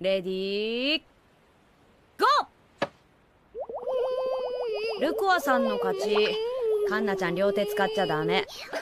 レディーゴー。ルコアさんの勝ち。カンナちゃん両手使っちゃダメ。